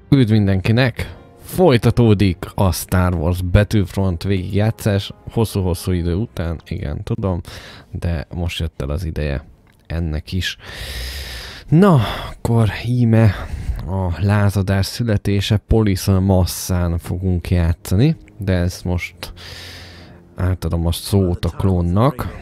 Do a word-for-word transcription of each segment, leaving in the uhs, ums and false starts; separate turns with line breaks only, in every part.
Üdv mindenkinek! Folytatódik a Star Wars Battlefront végigjátszás hosszú-hosszú idő után, igen, tudom, de most jött el az ideje ennek is. Na, akkor íme a lázadás születése Polis Massán fogunk játszani, de ezt most átadom a szót a klónnak.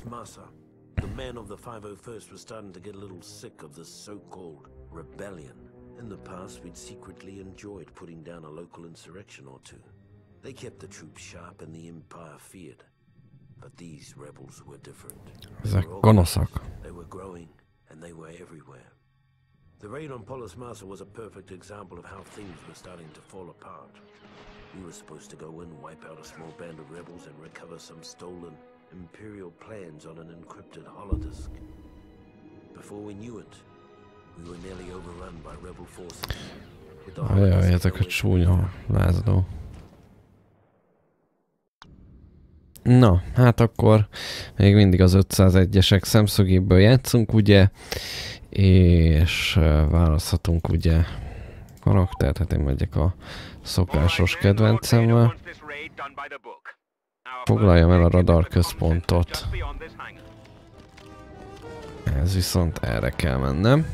In the past, we'd secretly enjoyed putting down a local insurrection or two. They kept the troops sharp and the Empire feared. But these rebels were different.
Ezek gonoszak.
They were growing and they were everywhere. The raid on Polis Massa was a perfect example of how things were starting to fall apart. We were supposed to go in, wipe out a small band of rebels and recover some stolen Imperial plans on an encrypted holodisk. Before we knew it, we were nearly overrun by rebel forces.
Ajaj, ezek a csúnya lázadó. Na, hát akkor még mindig az ötszázegyesek szemszögéből játszunk, ugye, és választhatunk ugye karaktert, hát én megyek a szokásos kedvencemmel. Foglaljam el a radar központot. Ez viszont erre kell mennem.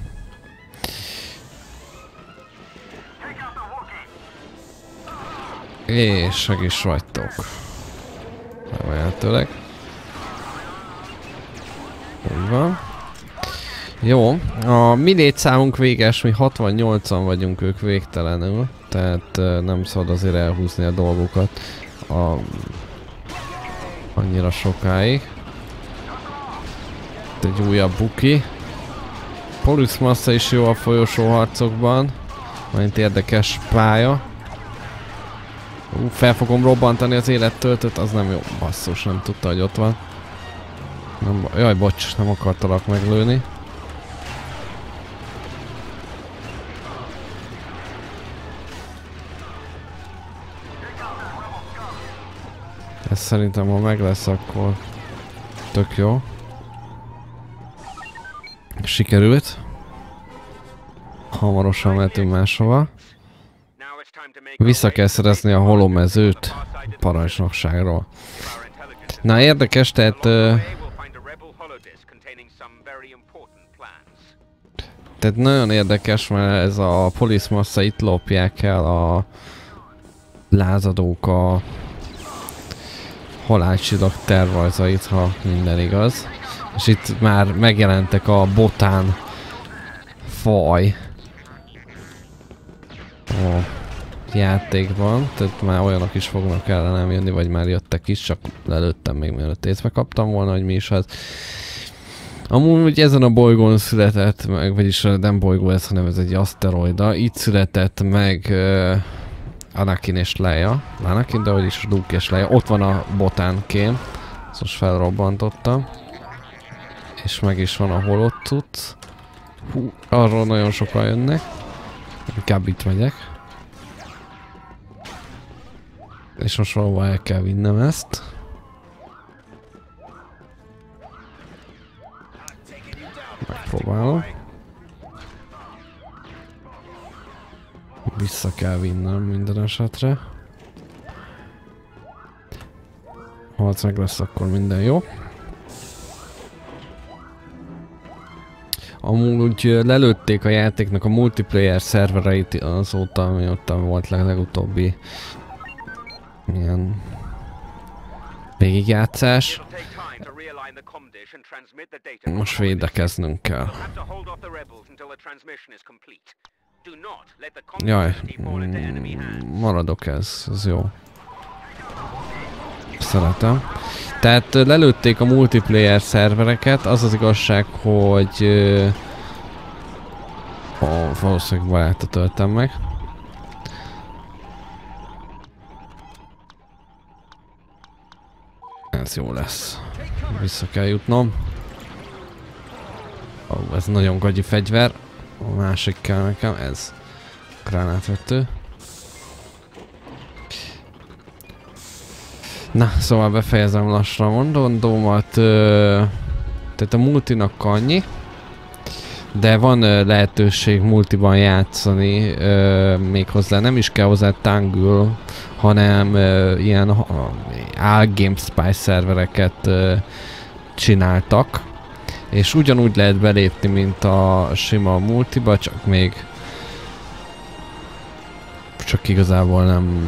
És meg is vagytok. Remélhetőleg. Úgy van. Jó, a mi létszámunk véges, mi hatvannyolcan vagyunk, ők végtelenül. Tehát nem szabad azért elhúzni a dolgokat a... annyira sokáig. Itt egy újabb buki. Polis Massa is jó a folyosóharcokban. Majd érdekes pálya. Ú, fel fogom robbantani az élettöltőt, az nem jó. Basszus, nem tudta, hogy ott van. Nem, jaj, bocs, nem akartalak meglőni. Ez szerintem, ha meg lesz, akkor tök jó. Sikerült. Hamarosan mehetünk máshova. Vissza kell szerezni a holomezőt parancsnokságról. Na, érdekes, tehát... Uh, tehát nagyon érdekes, mert ez a Polis Massa, itt lopják el a lázadók a halálcsillag tervrajzait, ha minden igaz. És itt már megjelentek a botán faj. Oh. Játékban, tehát már olyanok is fognak ellenem jönni, vagy már jöttek is, csak lelőttem még mielőtt észbe kaptam volna, hogy mi is az. Amúgy ezen a bolygón született meg, vagyis nem bolygó ez, hanem ez egy aszteroida, itt született meg uh, Anakin és Leia, Anakin, de vagyis Luke és Leia, ott van a botánkém, ezt most felrobbantottam, és meg is van a holott. Hú, arról nagyon sokan jönnek, inkább itt megyek. És most valahol el kell vinnem ezt. Megpróbálom. Vissza kell vinnem minden esetre. Ha az meg lesz, akkor minden jó. Amúgy lelőtték a játéknak a multiplayer szervereit azóta, ami ott volt legutóbbi milyen végigjátszás. Most védekeznünk kell. Jaj, maradok ez, ez jó. Szeretem. Tehát lelőtték a multiplayer szervereket, az az igazság, hogy ó, valószínűleg barátot töltem meg. Ez jó lesz. Vissza kell jutnom. Ó, ez nagyon gagyi fegyver. A másik kell nekem, ez. Gránátvető. Na, szóval befejezem lassan a mondandómat. Tehát a multinak annyi. de van uh, lehetőség multiban játszani, uh, méghozzá nem is kell hozzá tangul, hanem uh, ilyen uh, All GameSpy szervereket uh, csináltak, és ugyanúgy lehet belépni, mint a sima multiba, csak még csak igazából nem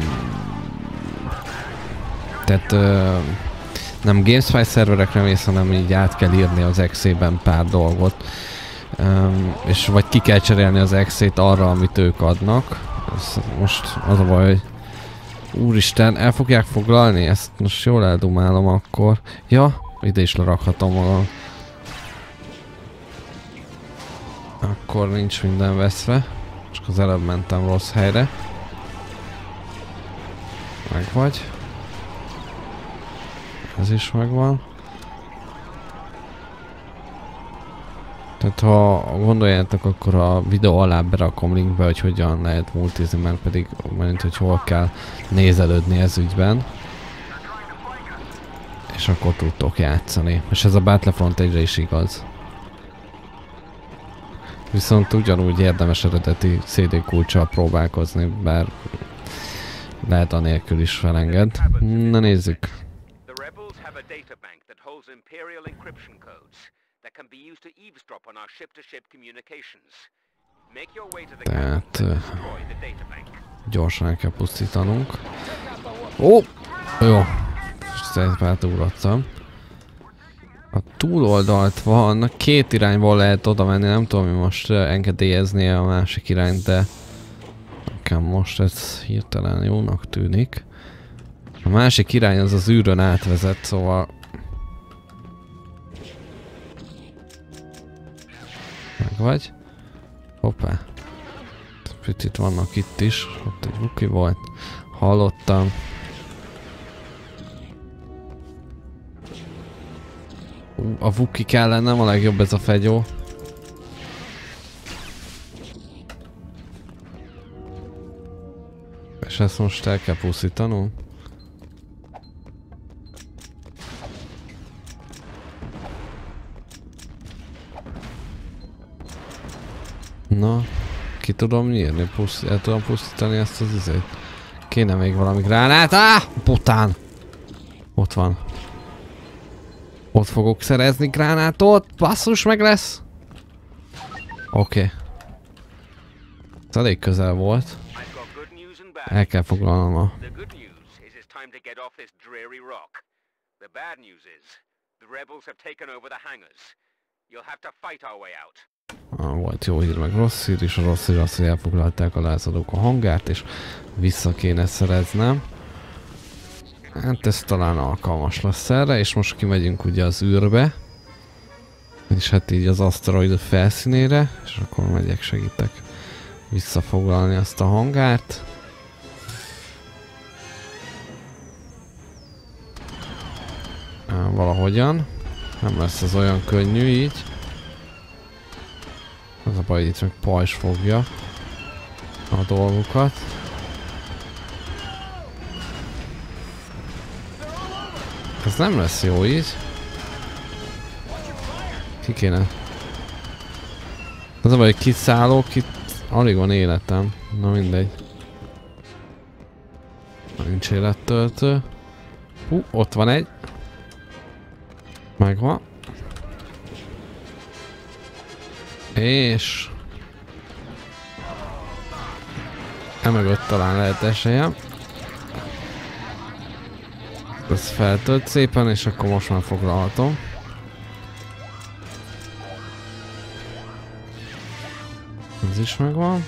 tehát uh, nem GameSpy szerverekre mész, hanem így át kell írni az exében pár dolgot. Um, és vagy ki kell cserélni az exét arra, amit ők adnak. Ez most az a baj, hogy úristen, el fogják foglalni? Ezt most jól eldumálom akkor. Ja, ide is lerakhatom magam. Akkor nincs minden veszve. Csak az előbb mentem rossz helyre. Meg vagy. Ez is megvan. Tehát ha gondoljátok, akkor a videó alá berakom linkbe, hogy hogyan lehet multizni, mert pedig mint hogy hol kell nézelődni ez ügyben. És akkor tudtok játszani. És ez a Battlefront egyre is igaz. Viszont ugyanúgy érdemes eredeti cé dé kulccsal próbálkozni, bár lehet anélkül is felenged. Na nézzük. Tehát gyorsan el kell pusztítanunk. Ó! Jó. Ezt ugrottam. A túloldalt van, két irányból lehet oda menni, nem tudom, mi most engedélyezni a másik irányt, de nekem most ez hirtelen jónak tűnik. A másik irány az az űrön átvezet, szóval... Meg vagy? Hoppá. Picit vannak itt is, ott egy Wookie volt. Hallottam. A Wookie kellene, nem a legjobb ez a fegyó. És ezt most el kell pusztítanom. Na, ki tudom nyírni, Puszt el tudom pusztítani ezt az izét. Kéne még valami gránát. Áh! Botán! Ott van. Ott fogok szerezni gránátot, basszus meg lesz! Oké. Okay. Ez elég közel volt. El kell foglalnom a... Ah, volt jó hír, meg rossz hír is. A rossz hír az, hogy elfoglalták a lázadók a hangárt, és vissza kéne szereznem. Hát ez talán alkalmas lesz erre, és most kimegyünk ugye az űrbe. És hát így az aszteroid felszínére, és akkor megyek, segítek visszafoglalni azt a hangárt. Valahogyan. Nem lesz ez olyan könnyű így. Az a baj, hogy itt meg pajzs fogja a dolgokat. Ez nem lesz jó így. Ki kéne? Az a baj, hogy kiszállok, itt alig van életem. Na mindegy. Nincs élettöltő. Hú, ott van egy. Megvan. És... emögött talán lehet esélyem. Ez feltölt szépen, és akkor most már foglalhatom. Ez is megvan.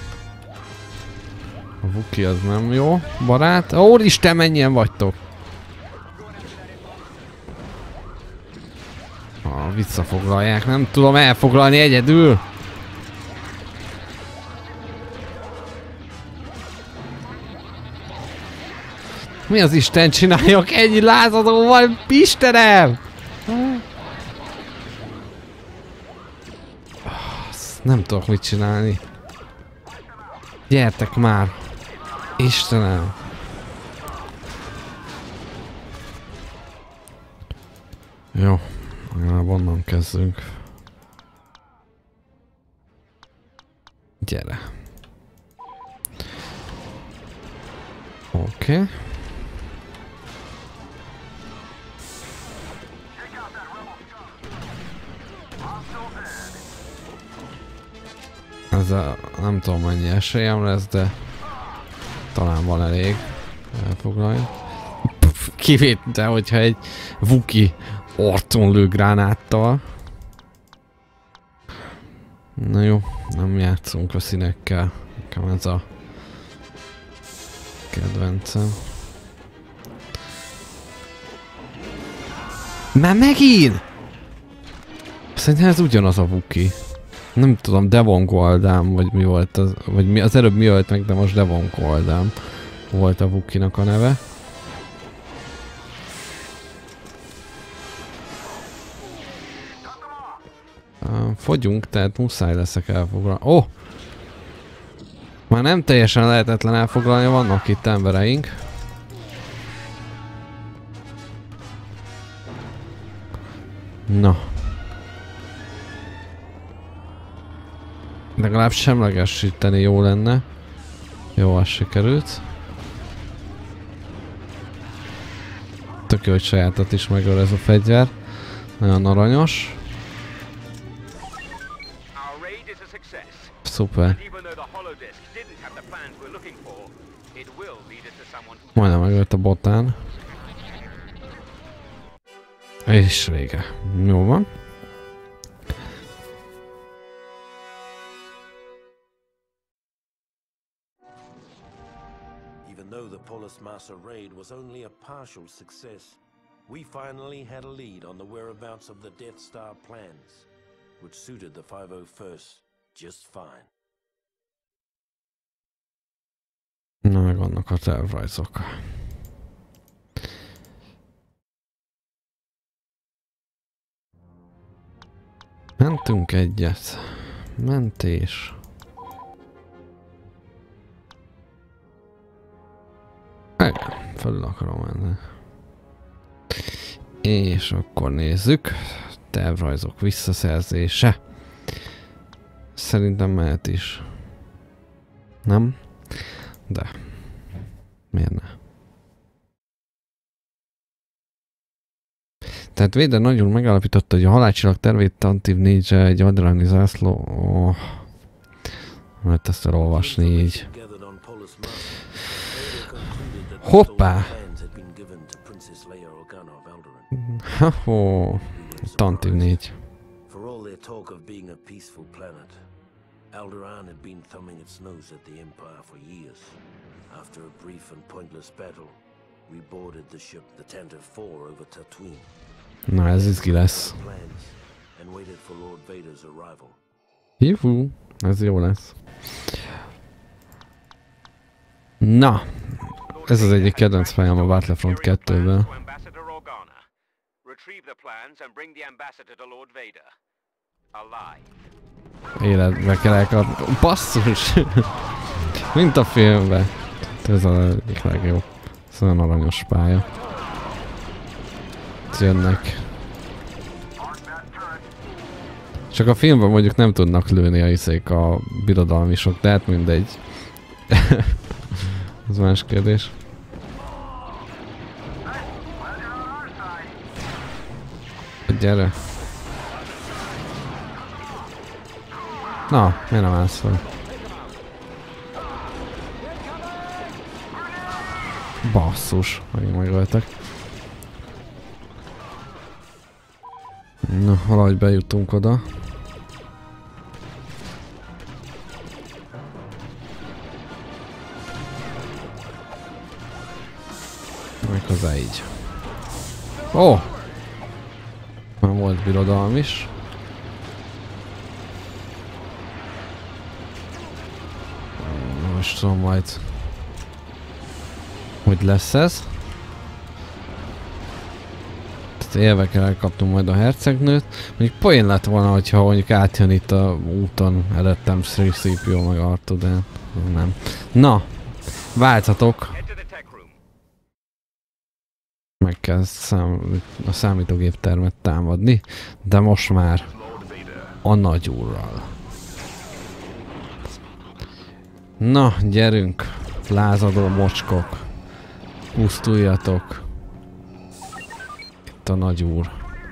A Wookie az nem jó barát. Ó, Isten, mennyien vagytok! Ah, visszafoglalják, nem tudom elfoglalni egyedül. Mi az Isten csináljak ennyi lázadóval, Istenem! Azt nem tudok mit csinálni. Gyertek már! Istenem! Jó, legalább onnan kezdünk. Gyere. Oké. Okay. Ez a, nem tudom mennyi esélyem lesz, de talán van elég. Elfoglalja. Kivétel, hogyha egy Wookie arcon lő gránáttal. Na jó, nem játszunk a színekkel. Nekem ez a kedvencem. Már megint! Szerintem ez ugyanaz a Wookie. Nem tudom, Devon Goldám, vagy mi volt az, vagy mi, az előbb mi ölt meg, de most Devon Goldám volt a Wookie-nak a neve. Uh, fogyunk, tehát muszáj leszek elfoglalni. Ó! Oh! Már nem teljesen lehetetlen elfoglalni, vannak itt embereink. Na. Legalább semlegesíteni jó lenne. Jó, az sikerült. Tök jó, hogy sajátot is megöl ez a fegyver. Nagyon aranyos. Szuper. Majdnem megölt a botán. És vége. Jó van.
Even though the Polis Massa raid was only a partial success, we finally had a lead on the whereabouts of the Death Star plans, which suited the five oh first just fine.
Na, meg vannak a tervrajzok. Mentünk egyet. Mentés. Igen, felül akarom menni. És akkor nézzük. Tervrajzok visszaszerzése. Szerintem mehet is. Nem? De. Miért ne? Tehát Vader nagyon megállapította, hogy a halálcsillag tervét Tantive négyre egy Alderani zászló... Oh. Mert ezt elolvasni így. Hoppá! Ha-ho! Tantive négy.
Alderaan had been thumbing its nose at the Empire for years. After a brief and pointless battle, we boarded the ship, the Tantive four, over Tatooine.
Na, ez izgi lesz.
And waited for Lord Vader's arrival.
Juhu, ez jó lesz. Na, ez az egyik kedvenc pályám a Battlefront kettőben. Életbe kell elkapni. Basszus! Mint a filmben. Ez az egyik legjobb. Ez olyan aranyos pálya. Jönnek. Csak a filmben mondjuk nem tudnak lőni a iszék a birodalmisok, de hát mindegy. Ez más kérdés. Gyere. Na, miért nem állsz fel? Basszus, megint megöltek. Na, valahogy bejutunk oda. Méghozzá így. Ó! Oh! Már volt birodalom is. Most tudom majd, hogy lesz ez. Tehát élvekkel elkaptunk majd a hercegnőt. Mondjuk poén lett volna, hogyha mondjuk átjön itt a úton előttem három cé pé o meg Artu, de nem. Na, válthatok. Meg kell szám, a számítógép termet támadni, de most már a nagy úrral. Na, gyerünk! Lázadó mocskok. Pusztuljatok. Itt a nagy úr.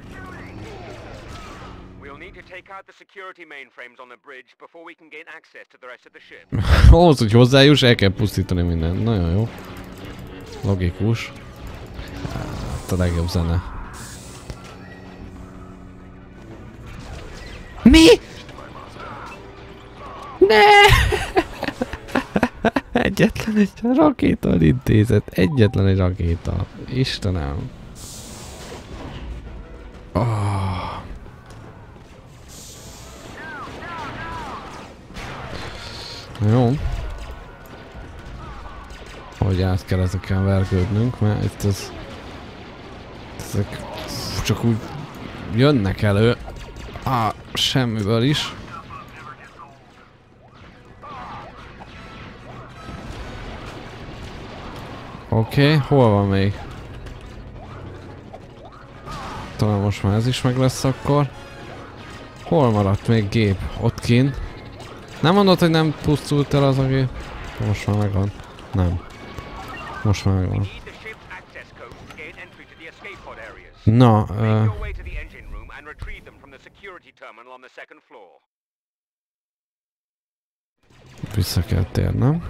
Ahhoz, hogy hozzájuss, el kell pusztítani mindent. Nagyon jó. Logikus. Hát a legjobb zene. Mi? Ne! Egyetlen egy rakéta intézet. Egyetlen egy rakéta. Istenem. Oh. Jó. Hogy át kell ezeken vergődnünk, mert itt ez... Ezek csak úgy jönnek elő. Ah, semmiből is. Oké, okay, hol van még? Talán most már ez is meg lesz akkor. Hol maradt még gép? Ott kint. Nem mondod, hogy nem pusztult el az a gép? Most már megvan. Nem. Most már megvan. Na, uh... vissza kell térnem.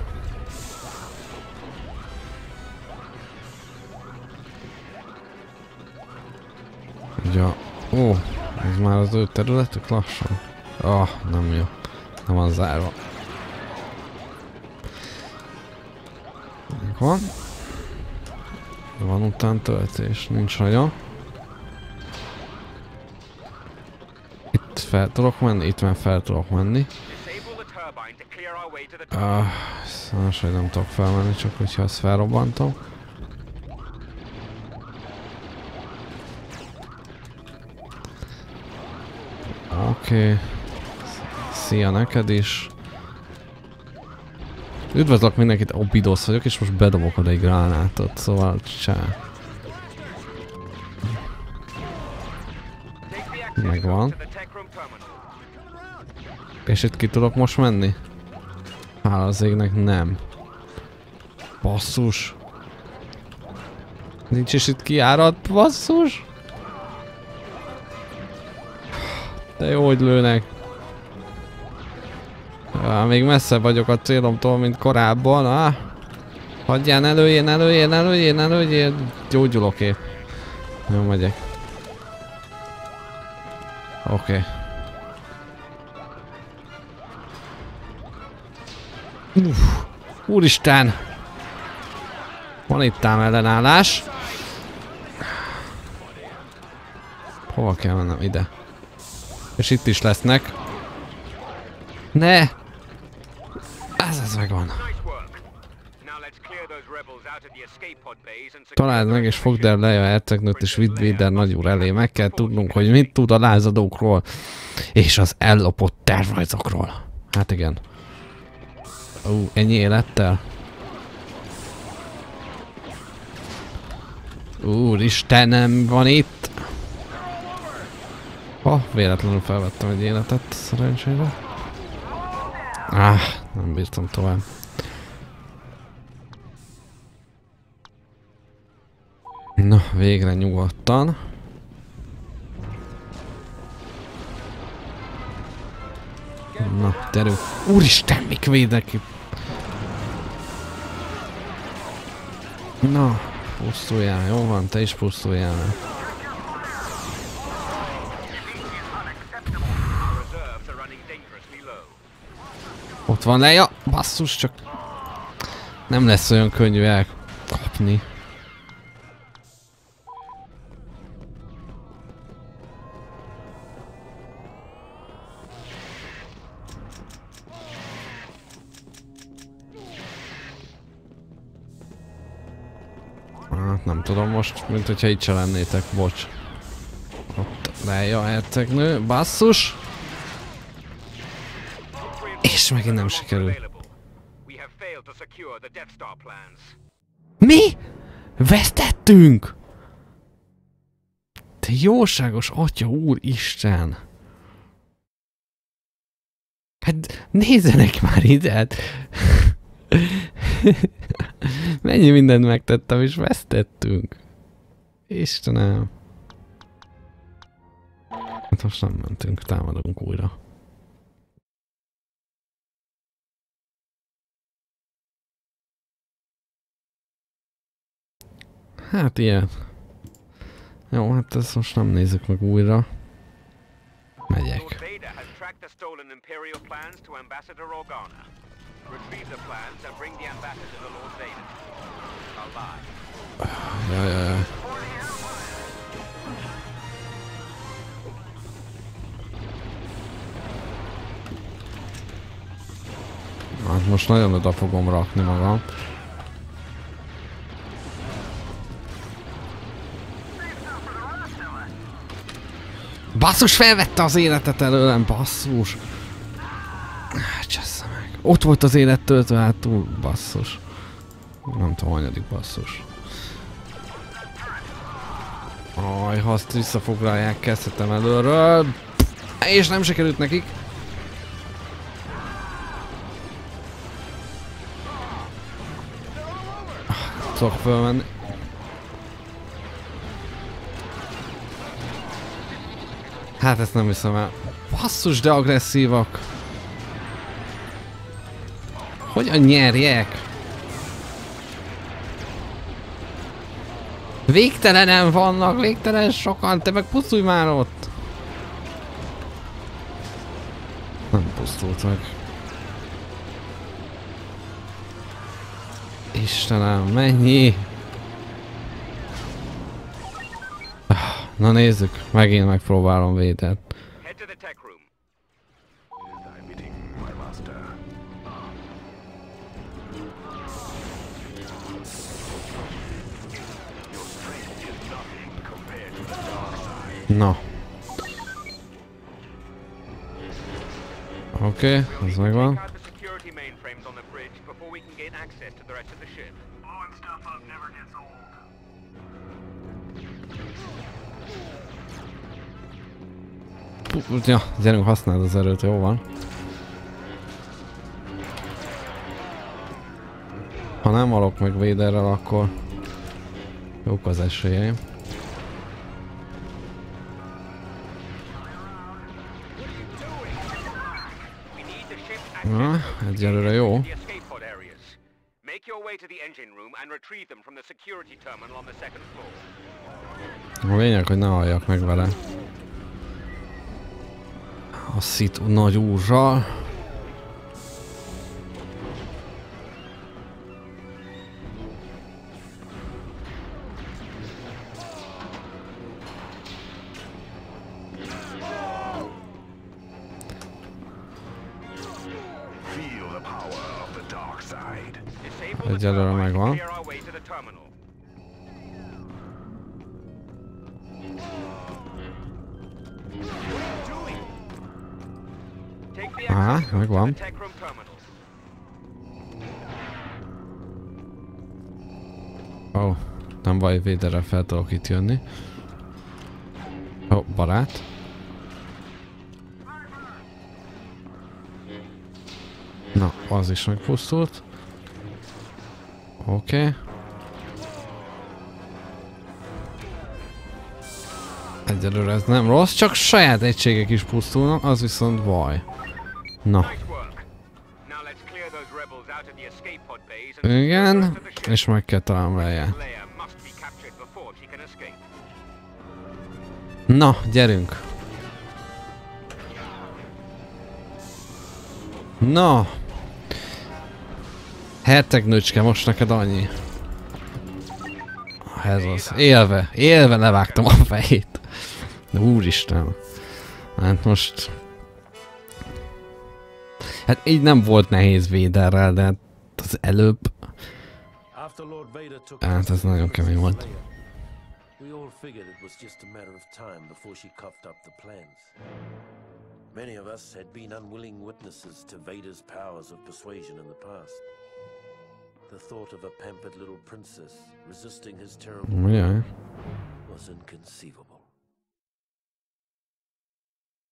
Ja, ó, ez már az ő területük lassan. Ah, nem jó. Nem van zárva. Van. Van utántöltés, nincs nagyon. Itt fel tudok menni, itt már fel tudok menni. Ah, sajnos, hogy nem tudok felmenni, csak hogyha ezt felrobbantom. Oké. Okay. Szia neked is. Üdvözlök mindenkit, Obidosz vagyok, és most bedobok oda egy gránátot, szóval csá. Megvan. És itt ki tudok most menni? Hála az égnek nem. Basszus. Nincs is itt kiárat, basszus. De jó, hogy lőnek. Ah, még messze vagyok a célomtól, mint korábban. Ah. Hagyján, előjén, előjén, előjén, előjén. Gyógyulok épp. Jó, megyek. Oké. Okay. Uff, úristen! Van itt ám ellenállás. Hova kell mennem? Ide. És itt is lesznek. Ne! Ez, ez megvan. Találd meg és fogd el Leia hercegnőt és vidd Vader nagyúr elé. Meg kell tudnunk, hogy mit tud a lázadókról és az ellopott tervrajzokról. Hát igen. Ú, ennyi élettel? Úristenem, van itt! Ha, oh, véletlenül felvettem egy életet, szerencsére. Ah, nem bírtam tovább. Na, végre nyugodtan. Na, terül. Úristen, mik védek itt? Na, pusztuljál, jó van, te is pusztuljál. Ott van Leia, basszus, csak nem lesz olyan könnyű elkapni. Hát nem tudom most, mint hogyha itt se lennétek, bocs. Ott Leia hercegnő, basszus! És megint nem sikerül. Mi? Vesztettünk? Te jóságos atya úristen! Hát nézzenek már ide! Hát. Mennyi mindent megtettem és vesztettünk. Istenem. Hát most nem mentünk, támadunk újra. Hát ilyen. Jó, hát ezt most nem nézzük meg újra. Megyek. Ja, ja, ja. Hát most nagyon oda fogom rakni magam. Basszus, felvette az életet előlem, basszus! Csessze meg. Ott volt az élet töltő, hát túl, basszus. Nem tudom, hanyadik basszus. Aj, ha azt visszafoglalják, kezdhetem előről. És nem sikerült nekik. Tudok fölmenni. Hát ezt nem hiszem el. Basszus, de agresszívak. Hogyan nyerjek? Végtelenen vannak, végtelen sokan, te meg pusztulj már ott! Nem pusztult meg. Istenem, mennyi? Na nézzük, megint megpróbálom védeni. Na. Oké, okay, ez megvan. Ja, gyerünk, használd az erőt, jó van. Ha nem halok meg Vaderrel, akkor jók az esélyeim. Na, egyelőre jó. A lényeg, hogy ne halljak meg vele. A Sith nagy úrral. Egyelőre megvan. Á, megvan. Ó, oh, nem baj, Vaderrel fel tudok itt jönni. Ó, oh, barát. Na, az is megpusztult. Oké. Okay. Egyelőre ez nem rossz, csak saját egységek is pusztulnak, az viszont baj. Na. Igen, és meg kell találnom Leia. Na, gyerünk. Na. Hercegnőcske, most neked annyi. Ez az. Élve, élve levágtam a fejét. De úristen. Hát most... Hát így nem volt nehéz Vaderrel, de hát az előbb... Hát ez nagyon kemény volt. Many of us had been unwilling witnesses to Vader's powers of persuasion in the past. The thought of a pampered little princess resisting his terrible yeah. was inconceivable.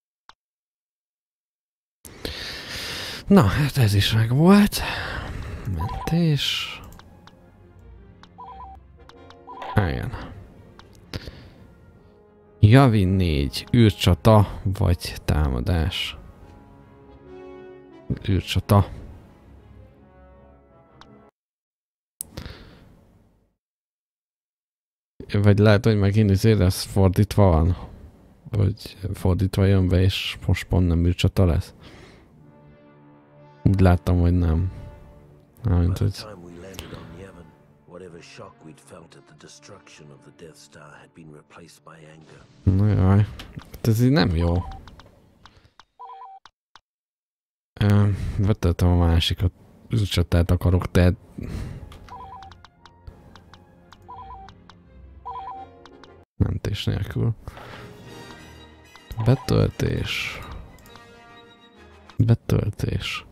Na, hát ez is meg volt. Mentés. Igen. Javi négy. űrcsata vagy támadás. űrcsata. Vagy lehet, hogy megint azért ez fordítva van. Vagy fordítva jön be, és most pont nem űrcsata lesz. Úgy láttam, hogy nem. Nem, hogy... Na jaj, hát ez így nem jó. Vetettem a másikat, űrcsatát akarok, tehát... Mentés nélkül. Betöltés. Betöltés.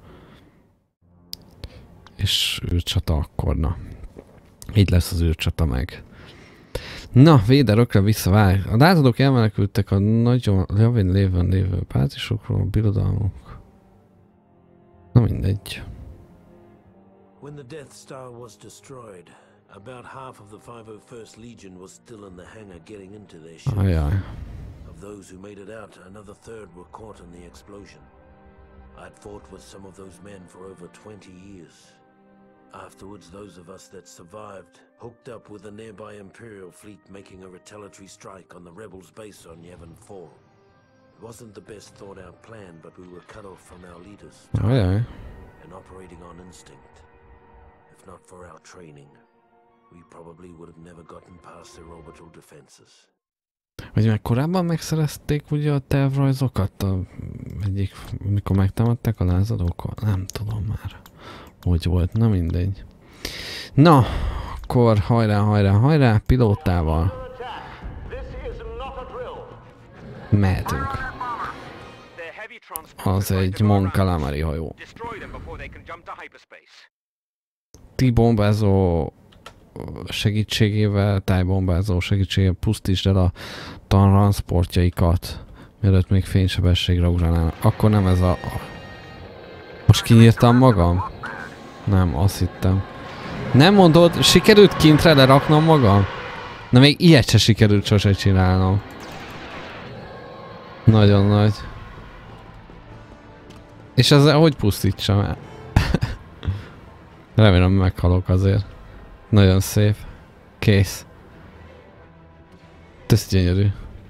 És űrcsata akkor, na. Így lesz az űrcsata meg. Na, véderökre visszavág. A lázadók elmenekültek a nagyon javén lévőn lévő bázisokról, a birodalmuk. Na mindegy.
When the Death Star was destroyed, about half of the five oh first Legion was still in the hangar getting into their ships.
Ajaj.
Of those who made it out, another third were caught in the explosion. I'd fought with some of those men for over twenty years. Afterwards, those of us that survived hooked up with a nearby Imperial fleet making a retaliatory strike on the rebels' base on Yavin four. It wasn't the best thought-out plan, but we were cut off from our leaders.
Ajaj.
And operating on instinct. If not for our training, we probably would have never gotten past their orbital defenses.
Vagy meg korábban megszerezték ugye a tervrajzokat, a, egyik, mikor megtámadták a lázadókkal? Nem tudom már, hogy volt, na mindegy. Na, akkor hajrá, hajrá, hajrá, pilótával. Mehetünk. Az egy Mon Calamari hajó. T-bombázó segítségével, tájbombázó segítségével pusztítsd el a transportjaikat, mielőtt még fénysebességre ugranának. Akkor nem ez a... Most kinyírtam magam? Nem, azt hittem. Nem mondod, sikerült kintre leraknom magam? Na még ilyet se sikerült sose csinálnom. Nagyon nagy. És ezzel hogy pusztítsam el? Remélem meghalok azért. Nagyon szép. Kész. Ez gyönyörű.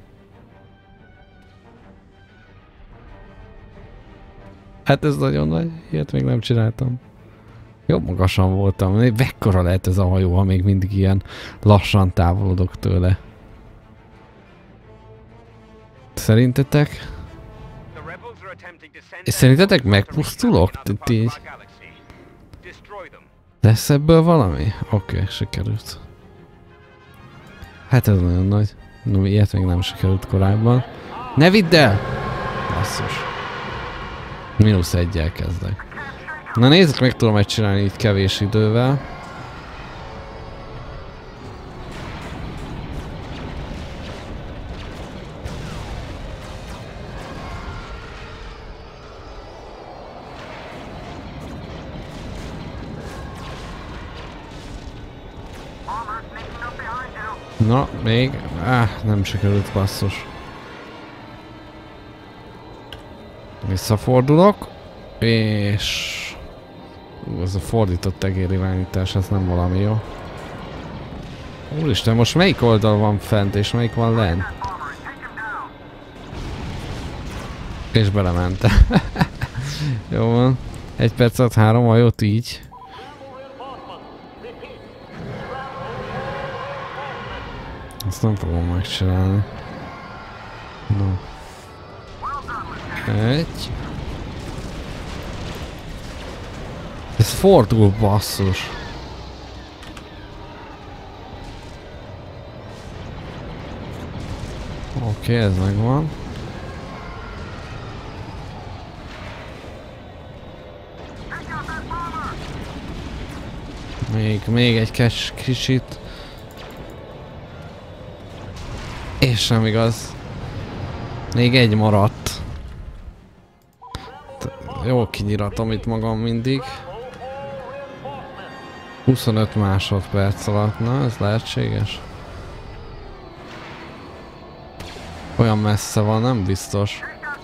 Hát ez nagyon nagy. Ilyet még nem csináltam. Jobb magasan voltam. Mekkora lehet ez a hajó, ha még mindig ilyen lassan távolodok tőle. Szerintetek? És szerintetek megpusztulok? Így. Lesz ebből valami? Oké, okay, sikerült. Hát ez nagyon nagy. No, ilyet még nem sikerült korábban. Ne vidd el! Basszus. Mínusz egyel kezdek. Na nézzük, meg tudom megcsinálni így kevés idővel. Na, még... Áh, nem sikerült, basszus. Visszafordulok. És... Ú, ez a fordított egériványítás, ez nem valami jó. Úristen, most melyik oldal van fent, és melyik van lent? És belementem. Jó van. Egy perc alatt három hajót így. Ezt nem fogom megcsinálni. No. Egy. Ez fordul, basszus. Oké, okay, ez megvan. Még, még egy kis, kicsit. És sem igaz. Még egy maradt. Jól kinyiratom itt magam mindig. huszonöt másodperc alatt, na ez lehetséges? Olyan messze van, nem biztos.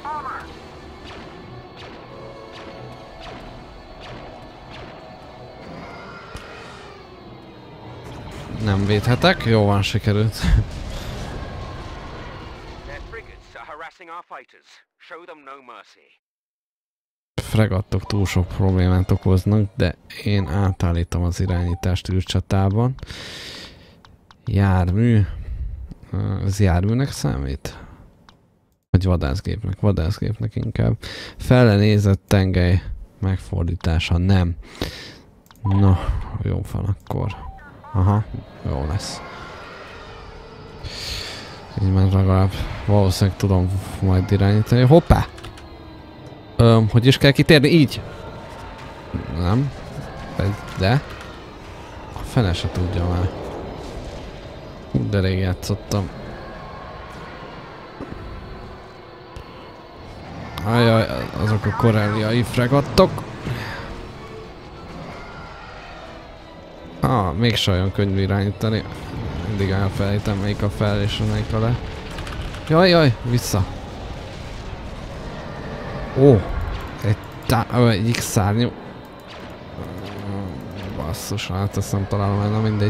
Nem védhetek, jó van, sikerült. Fregattok túl sok problémát okoznak, de én átállítom az irányítást űrcsatában. Jármű. Ez járműnek számít? Vagy vadászgépnek? Vadászgépnek inkább. Fellenézett tengely megfordítása nem. Na, jó van akkor. Aha, jó lesz. Így már legalább valószínűleg tudom majd irányítani. Hoppá! Öm, hogy is kell kitérni? Így! Nem. De? A fene se tudja már. De rég játszottam. Ajaj, azok a koreai fregattok. Ah, mégse olyan könnyű irányítani. Mindig elfelejtem, melyik a fel és melyik a le. Jaj, jaj, vissza. Ó, egy, egy X-szárnyú. Basszus, hát ezt nem találom el, na mindegy.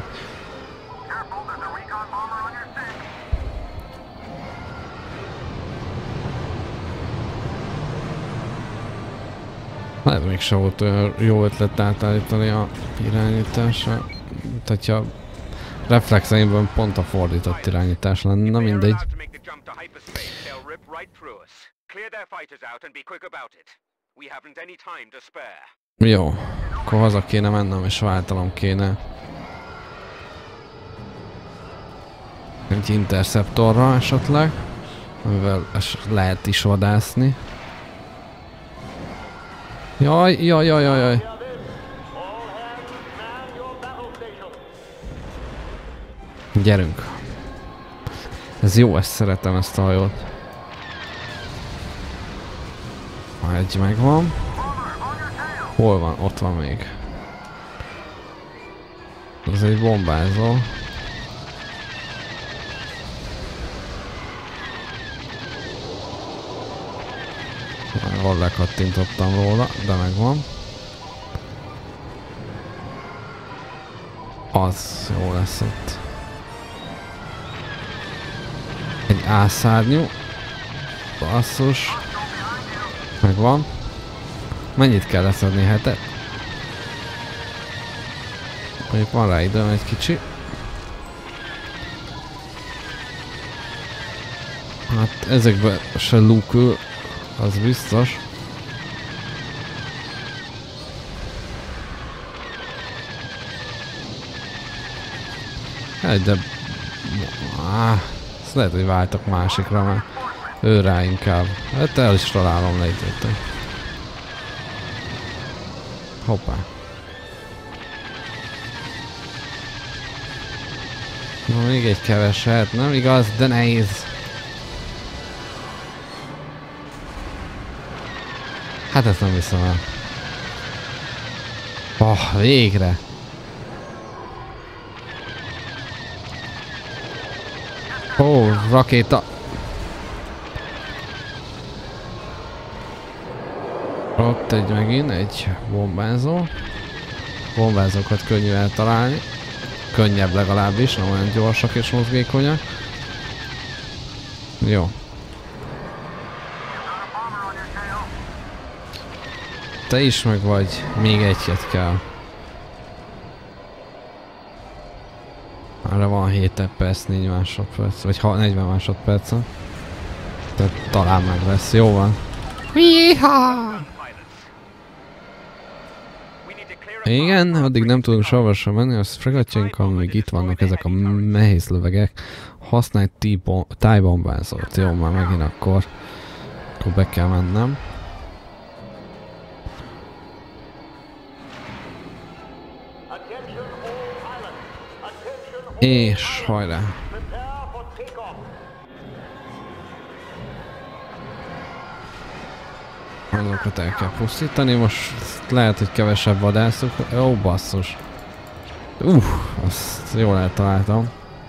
Hát mégsem volt olyan jó ötlet átállítani a irányításra. Tehát, hogyha reflexeimben pont a fordított irányítás lenne, na mindegy. Jó, akkor haza kéne mennem és váltalom kéne. Egy interceptorra esetleg, amivel lehet is vadászni. Jaj, jaj, jaj, jaj, jaj. Gyerünk. Ez jó, ezt szeretem, ezt a hajót. Egy megvan. Hol van? Ott van még. Ez egy bombázó. Ahol lekattintottam róla, de megvan. Az jó lesz ott. Egy ászárnyú. Basszus. Megvan. Mennyit kell leszedni? Hetet? Mondjuk van rá időm egy kicsi. Hát ezekben se lúkül, az biztos. Hát de... Ah, ezt lehet, hogy váltok másikra, mert ő rá inkább. Hát el is találom lejtőtől. Hoppá. Na, még egy keveset, nem igaz, de nehéz. Hát ezt nem hiszem el. Oh, végre! Ó, oh, rakéta! Ott egy megint, egy bombázó. Bombázókat könnyű eltalálni. Könnyebb legalábbis, nem olyan gyorsak és mozgékonyak. Jó. Te is meg vagy, még egyet kell. Arra van hét perc, négy másodperc, vagy negyven másodpercen. Tehát talán meg lesz, jó van. Híha! Igen, addig nem tudunk sehova sem menni, az fregatjainkkal még itt vannak ezek a nehéz lövegek. Használj tájbombázót, jó, már megint akkor, akkor be kell mennem. És hajrá! Azokat el kell pusztítani, most lehet, hogy kevesebb vadászok. Ó, basszus! Uff, azt jól eltaláltam.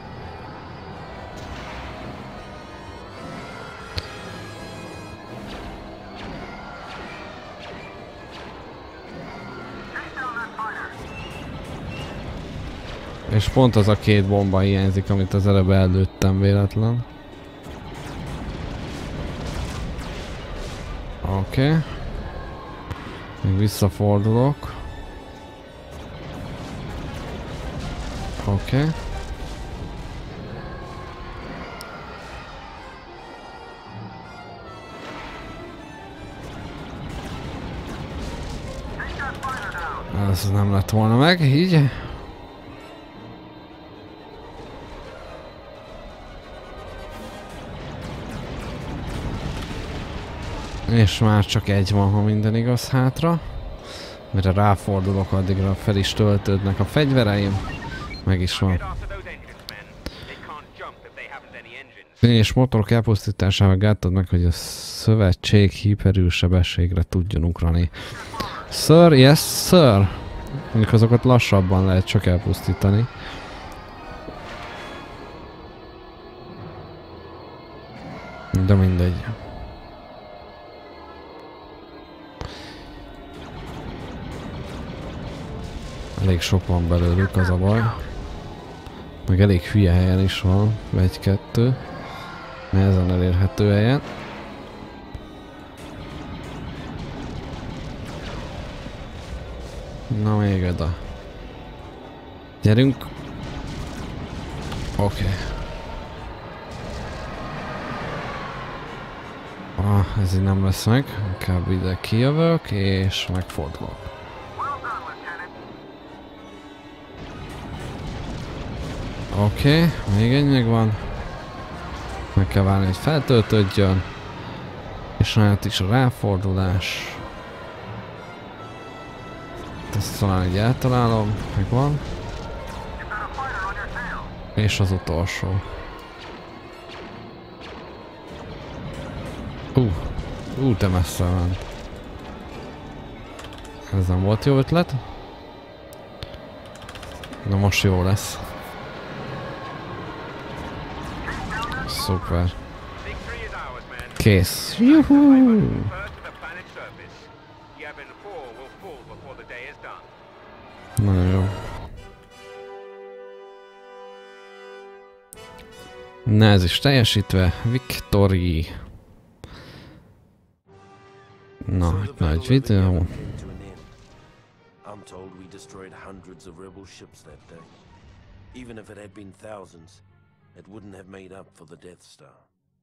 És pont az a két bomba hiányzik, amit az előbb ellőttem véletlen. Oké. Okay. Még visszafordulok. Oké. Okay. Ez nem lett volna meg, így. És már csak egy van, ha minden igaz hátra. Mire ráfordulok, addigra fel is töltődnek a fegyvereim. Meg is van. És motorok elpusztításával gáttad meg, hogy a szövetség hiperűsebességre tudjon ugrani. Sir, yes, sir! Mondjuk azokat lassabban lehet csak elpusztítani. De mindegy. Elég sok van belőlük, az a baj. Meg elég hülye helyen is van, egy-kettő. Nehezen elérhető helyen. Na még oda. Gyerünk. Oké. Okay. Ah, ez így nem lesz meg. Inkább ide kijövök és megfordulok. Oké, okay, még egy még van. Meg kell várni, hogy feltöltődjön. És rájött is a ráfordulás. Ezt talán így eltalálom, meg van. És az utolsó. Ú, ú, te messze ment. Ez nem volt jó ötlet. De most jó lesz. Szuper. Kész. Juhú! Nagyon jó. Na ez is teljesítve. Victory. Na, nagy videó.
I'm told we destroyed hundreds of rebel ships that day. Even if it had been thousands, it wouldn't have made up for the Death Star.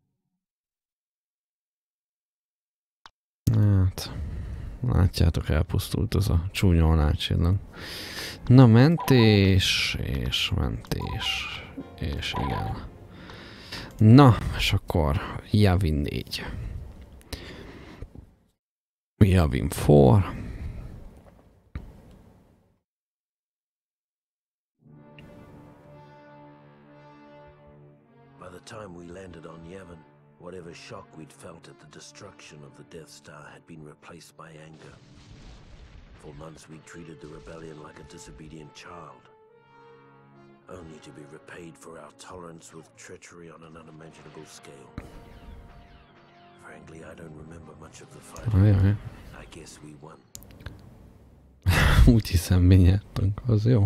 Hát, látjátok, elpusztult az a csúnya halálcsillag. Na, mentés, és mentés, és igen. Na, és akkor Yavin négy. Yavin négy.
By the time we landed on Yavin, whatever shock we'd felt at the destruction of the Death Star had been replaced by anger. For months we treated the rebellion like a disobedient child, only to be repaid for our tolerance with treachery on an unimaginable scale. Frankly, I don't remember much of the fight.
Ajaj.
I guess we won.
Úgy hiszem, mi nyertünk, az jó.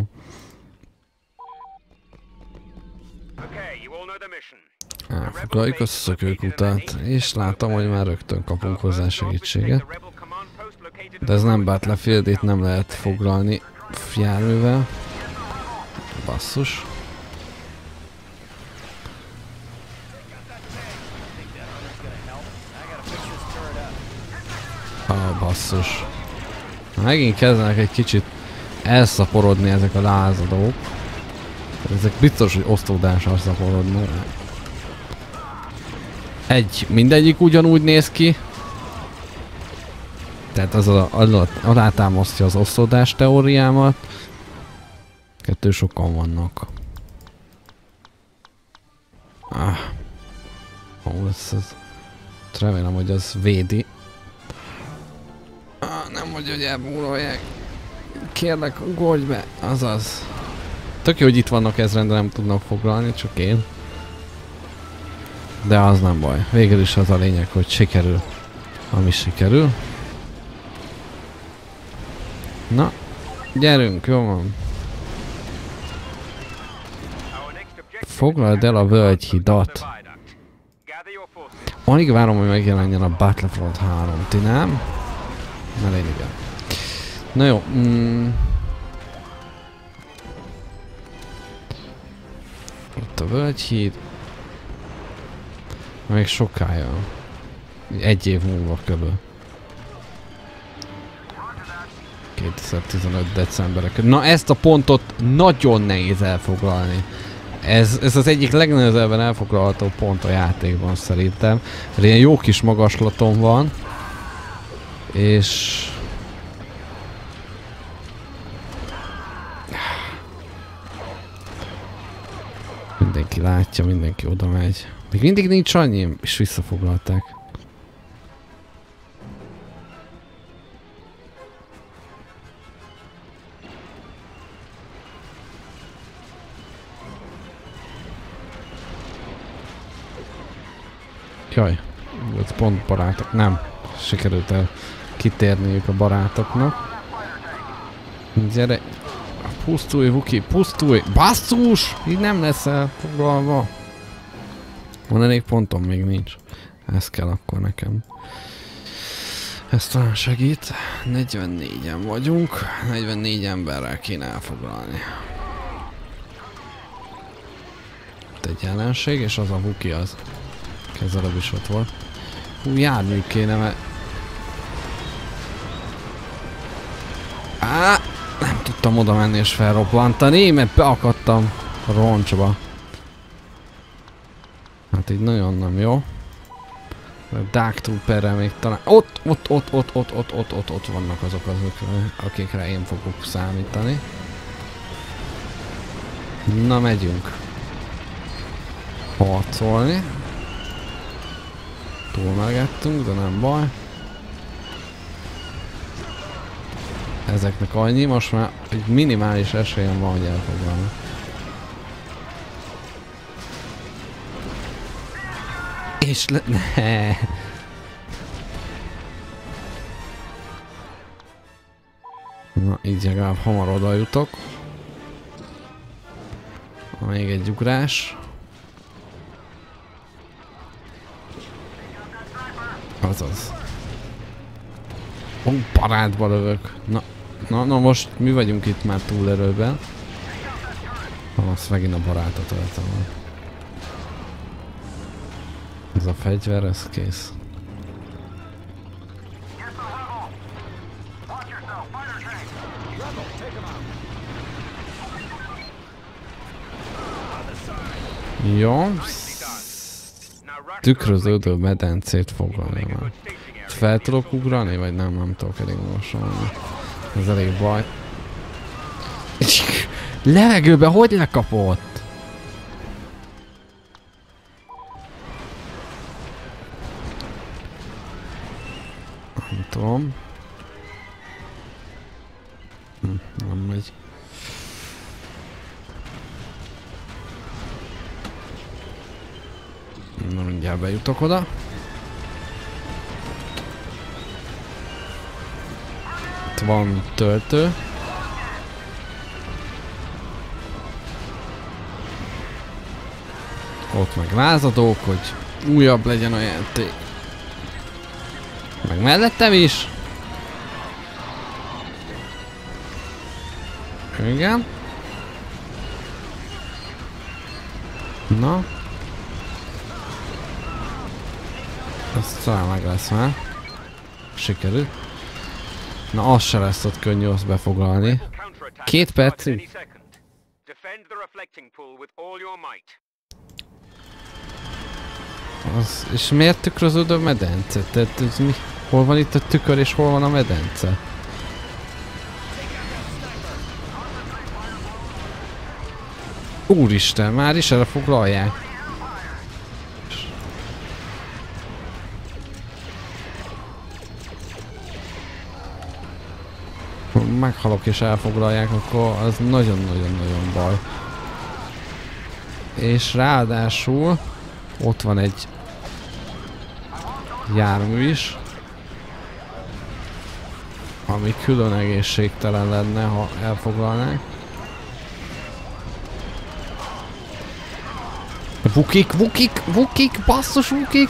Elfoglaljuk a szökőkutát, és látom, hogy már rögtön kapunk hozzá segítséget. De ez nem Battlefield, itt nem lehet foglalni járművel. Basszus. Ah, basszus. Megint kezdenek egy kicsit elszaporodni ezek a lázadók. Ezek biztos, hogy osztódással szaporodnak. Egy, mindegyik ugyanúgy néz ki. Tehát az alátámasztja az osztódás teóriámat. Kettő sokan vannak. Ah. Ó, ez, ez. Remélem, hogy az védi. Ah, nem mondja, hogy elbúrolják. Kérlek, ugorj be. Azaz. Tök jó, hogy itt vannak ezren, de nem tudnak foglalni, csak én. De az nem baj. Végül is az a lényeg, hogy sikerül, ami sikerül. Na, gyerünk, jó van. Foglald el a völgyhidat. Alig várom, hogy megjelenjen a Battlefront három, ti nem? Mert én igen. Na jó. Mm. Ott a völgyhíd. Még sokája. Egy év múlva kb. kétezer-tizenöt decemberek. Na ezt a pontot nagyon nehéz elfoglalni. Ez, ez az egyik legnehezebben elfoglalható pont a játékban szerintem. Mert ilyen jó kis magaslaton van. És... Mindenki látja, mindenki oda megy. Még mindig nincs annyi, és visszafoglalták. Jaj, volt pont barátok. Nem, sikerült el kitérniük a barátoknak. Gyere! Pusztulj, Vuki, pusztulj! Basszus! Így nem lesz elfoglalva. Van elég pontom? Még nincs. Ez kell akkor nekem. Ez talán segít. negyvennégyen vagyunk. negyvennégy emberrel kéne elfoglalni. Itt egy ellenség, és az a Vuki az. Kezelőbb is ott volt. Hú, járni kéne, mert... Á, nem tudtam oda menni és felrobbantani, mert beakadtam a roncsba. Hát így nagyon nem jó. A Dark Trooperrel még talán... Ott, ott, ott, ott, ott, ott, ott, ott, ott vannak azok azok, akikre én fogok számítani. Na, megyünk. Harcolni. Túlmelgettünk, de nem baj. Ezeknek annyi, most már egy minimális esélyem van, hogy elfoglalnak. És le... Ne. Na, így legalább hamar oda jutok. Még egy ugrás. Azaz. Ó, parádba lövök. Na, na, na most mi vagyunk itt már túlerőben. Ha, azt megint a barátot öltem. Ez a fegyver, ez kész. Jó. Tükröződő medencét foglalni már. Fel tudok ugrani, vagy nem? Nem tudok elég gyorsan. Ez elég baj. Levegőbe hogy lekapott? Nem tudom. Hm, nem megy. Na, mindjárt bejutok oda. Itt van töltő. Ott meg lázadók, hogy újabb legyen a játék. Meg mellettem is. Igen. Na. Ez talán meg lesz már. Sikerült. Na, az se lesz ott könnyű azt befoglalni. Két percig. Az, és miért tükröződ a medence? Tehát ez mi? Hol van itt a tükör és hol van a medence? Úristen, már is erre foglalják. Ha meghalok és elfoglalják, akkor az nagyon-nagyon-nagyon baj. És ráadásul ott van egy jármű is, ami külön egészségtelen lenne, ha elfoglalnák. Vukik, vukik, vukik, basszus vukik!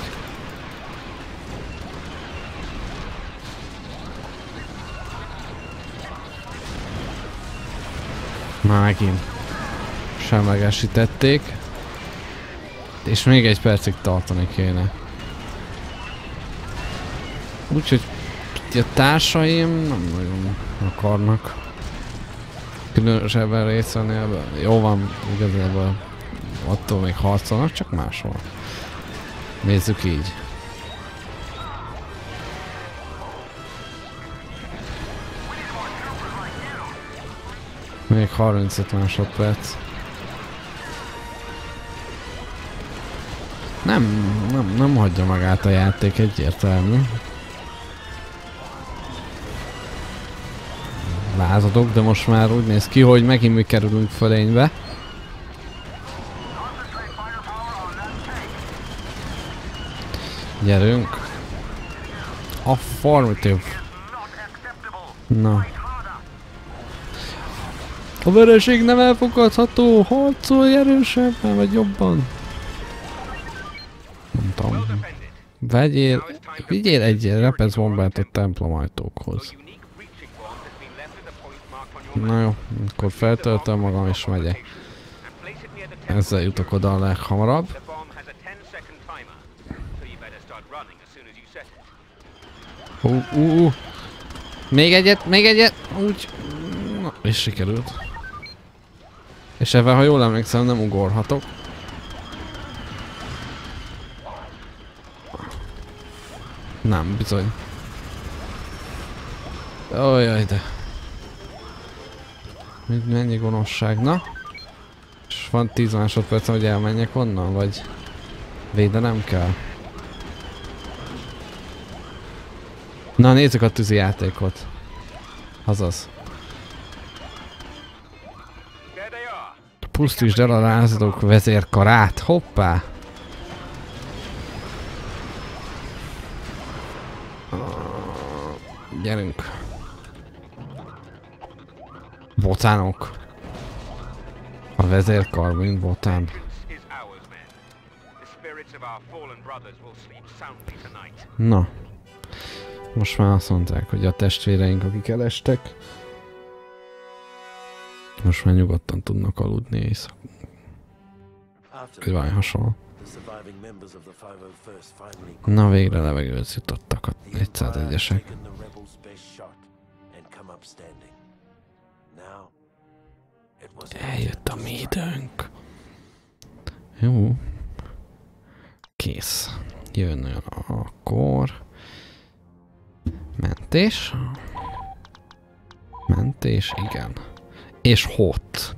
Már megint semlegesítették. És még egy percig tartani kéne. Úgyhogy a társaim nem nagyon akarnak különösebben részt venni ebben. Jó van, igazából attól még harcolnak, csak máshol. Nézzük így. Még harmincöt másodperc. Nem, nem, nem hagyja magát a játék, egyértelmű. Lázadok, de most már úgy néz ki, hogy megint mi kerülünk fölénybe. Gyerünk. Affirmative. Na. A vereség nem elfogadható, harcolj erősebben vagy jobban. Nem tudom. Vegyél, vigyél egy repeszbombát a templom ajtókhoz. Na jó, akkor feltöltöm magam és megyek. Ezzel jutok oda a leghamarabb. Uh, uh, uh. Még egyet, még egyet, úgy. Na, és sikerült. És ebben, ha jól emlékszem, nem ugorhatok. Nem, bizony. Ojjaj, de. Mennyi gonoszság, na? És van tíz másodperc, hogy elmenjek onnan, vagy védenem kell? Na, nézzük a tűzi játékot. Azaz. Pusztítsd el a lázadók vezérkarát, hoppá! Gyerünk! Botánok! A vezérkar, mint botán. Na. Most már azt mondták, hogy a testvéreink, akik elestek, most már nyugodtan tudnak aludni éjszaka. Vagy hasonló. Na végre levegőhöz jutottak a négyszázegyesek. Eljött a mi időnk. Jó. Kész. Jön akkor. Mentés. Mentés, igen. És hot.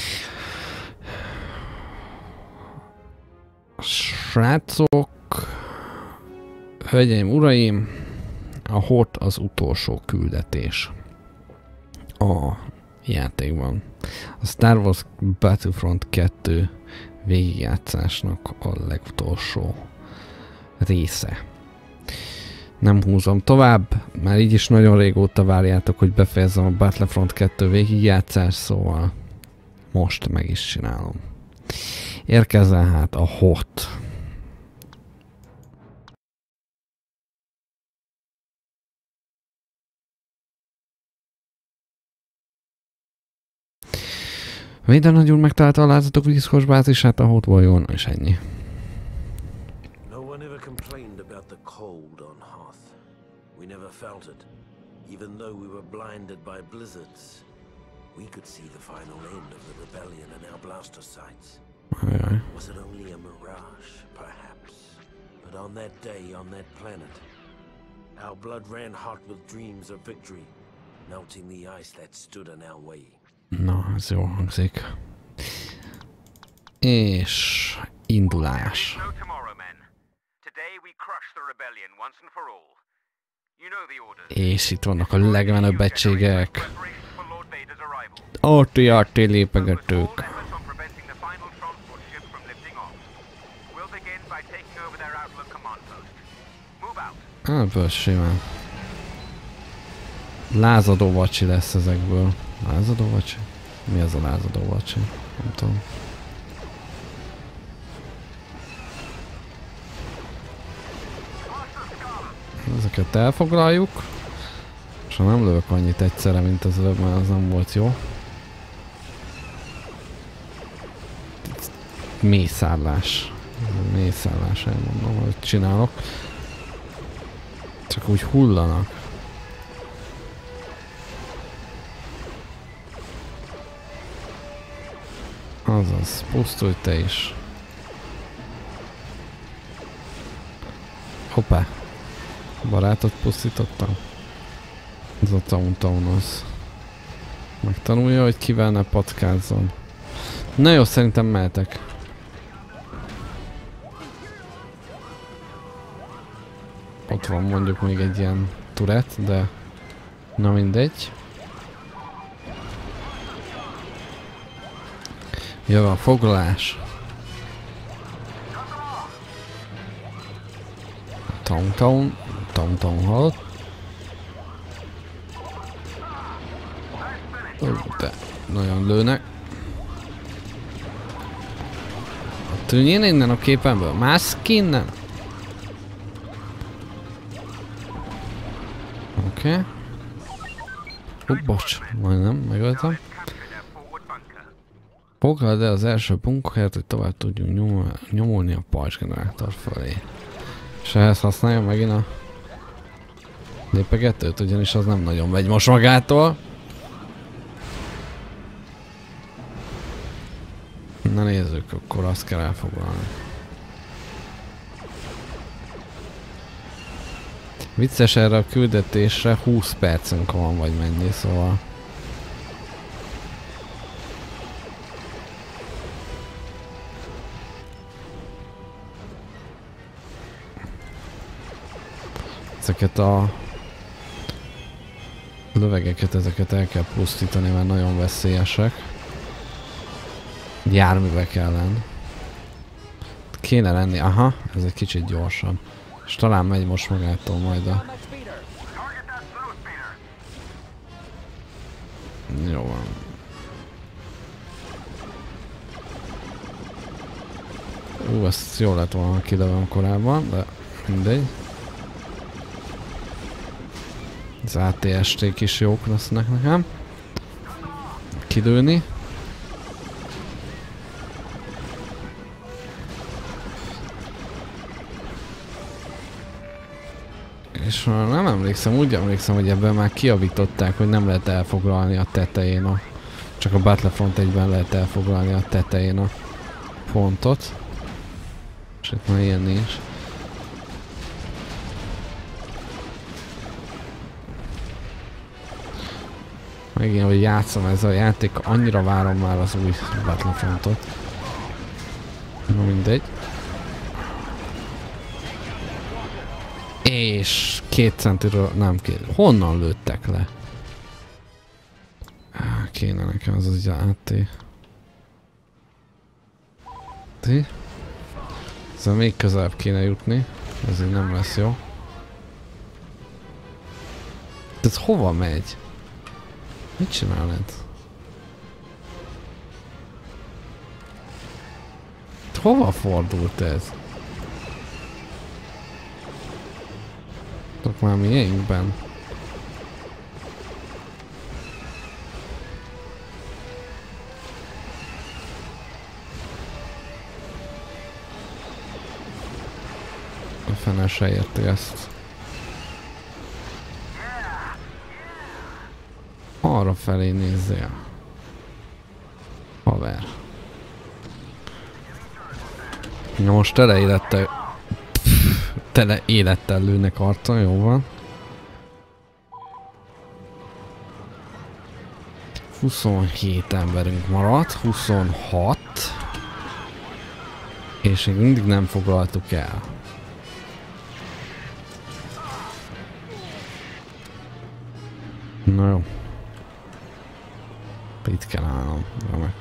Srácok, hölgyeim, uraim, a hot az utolsó küldetés a játékban. A Star Wars Battlefront kettő végigjátszásnak a legutolsó része. Nem húzom tovább, már így is nagyon régóta várjátok, hogy befejezzem a Battlefront kettő végigjátszást, szóval most meg is csinálom. Érkezzen hát a hot. Véden nagyon megtalálta a lázatok vízkos bázisát a hotból, jól, és ennyi.
Even though we were blinded by blizzards, we could see the final end of the rebellion in our blaster sights.
Aye.
Was it only a mirage, perhaps? But on that day, on that planet, our blood ran hot with dreams of victory, melting the ice that stood in our way.
Na, ez jól hangzik. És indulás. És itt vannak a legmenőbb egységek. ó té er té lépegetők. Ebből simán. Lázadó vacsi lesz ezekből. Lázadó vacsi? Mi az a lázadó vacsi? Nem tudom. Ezeket elfoglaljuk. És ha nem lövök annyit egyszerre, mint az előbb, mert az nem volt jó. Mészárlás. Mészárlás, elmondom, hogy csinálok. Csak úgy hullanak. Azaz, pusztulj te is. Hoppá. Barátot pusztítottam. Ez a Tauntaunhoz. Megtanulja, hogy kivel ne packázzon. Na jó, szerintem mehetek. Ott van mondjuk még egy ilyen turret, de na mindegy. Jön a foglalás. Tauntaun, Tauntaun halott. De nagyon lőnek. Tűnjén innen a képemből, mász ki innen. Oké. Okay. Ó, bocs, majdnem, megöltem. Foglald el az első bunkert, hogy tovább tudjunk nyomul, nyomulni a pajzsgenerátor felé. És ehhez használja megint a lépegetőt, ugyanis az nem nagyon megy most magától. Na nézzük, akkor azt kell elfoglalni. Vicces, erre a küldetésre húsz percünk van, vagy mennyi, szóval... Ezeket a lövegeket, ezeket el kell pusztítani, mert nagyon veszélyesek. Járművek ellen. Kéne lenni, aha, ez egy kicsit gyorsabb. És talán megy most magától majd a... Jó van. Ú, ezt jó lett volna, ha kilövöm korábban, de mindegy. Az á té es té-k is jók lesznek nekem. Kilőni. És nem emlékszem, úgy emlékszem, hogy ebben már kijavították, hogy nem lehet elfoglalni a tetején a... Csak a Battlefront egyben lehet elfoglalni a tetején a pontot. És itt már ilyen nincs. Megint, hogy játszom ezzel a játék, annyira várom már az új Battlefrontot. Na mindegy. És két centiről, nem két. Honnan lőttek le? Kéne nekem az az á té. Ti? Ezzel még közelebb kéne jutni. Ez így nem lesz jó. Ez hova megy? Mit csinálod? Hova fordult ez? Tudok már miénkben? A fene se érti ezt. Arra felé nézzél. Haver. Na most tele élettel... Tele élettel lőnek arcon, jó van. huszonhét emberünk maradt, huszonhat. És még mindig nem foglaltuk el. Na jó. Itt kell állnom. Remek.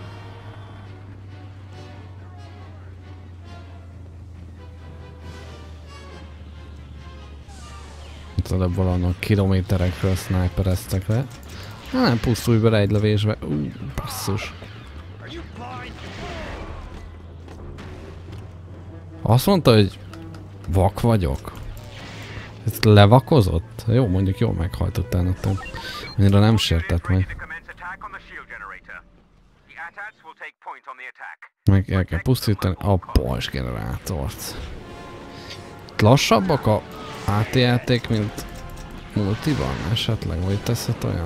Itt előbb valamnak kilométerekről snipereztek le. Hát nem pusztulj bele egy lövésbe. Ú, basszus. Azt mondta, hogy vak vagyok. Ez levakozott? Jó, mondjuk jól meghalt utána. Annyira nem sértett meg. Meg el kell pusztítani a pajzs generátort. Lassabbak a á té játék, mint multiban esetleg, vagy teszed olyan?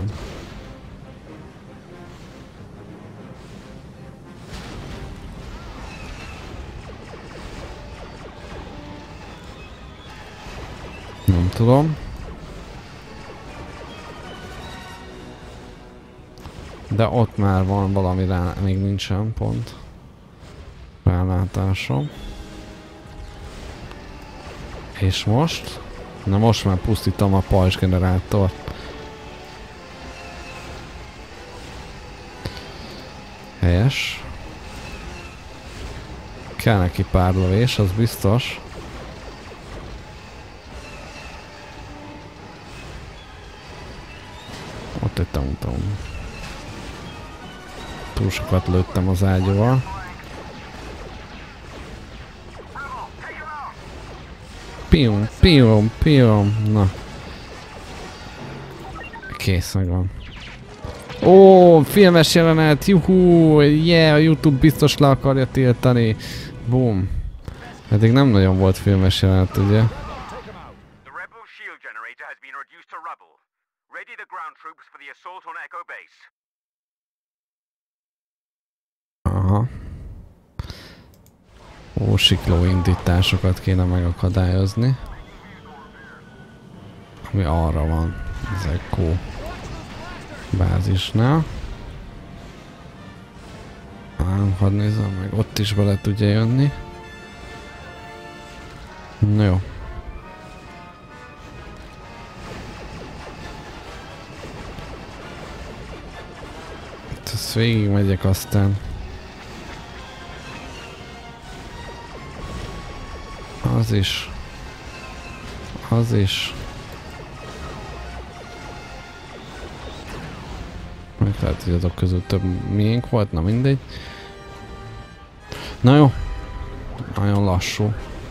Nem tudom. De ott már van valami rá, még nincsen pont rálátásom. És most? Na most már pusztítom a pajzs generátort. Helyes. Kell neki pár lövés, az biztos. Ott egy tauntom. Túl sokat lőttem az ágyúval. Pium, pium, pium. Na. Kész, megvan. Ó, filmes jelenet, juhú, yeah, a YouTube biztos le akarja tiltani. Boom. Eddig nem nagyon volt filmes jelenet, ugye? Aha. Ó, sikló indításokat kéne megakadályozni. Ami arra van, az Echo bázisnál. Ám, hadd nézzem meg, ott is bele tudja jönni. Na jó. Itt ezt végig megyek aztán. Az is. Az is. Meg lehet, hogy azok közül több miénk volt, na mindegy. Na jó. Nagyon lassú.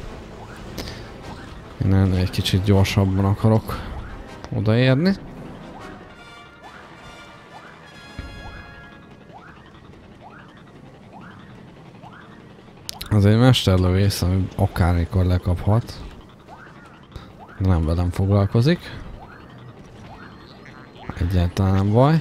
Én ennél egy kicsit gyorsabban akarok odaérni. Az egy mesterlövész, ami akármikor lekaphat. De nem velem foglalkozik. Egyáltalán nem baj.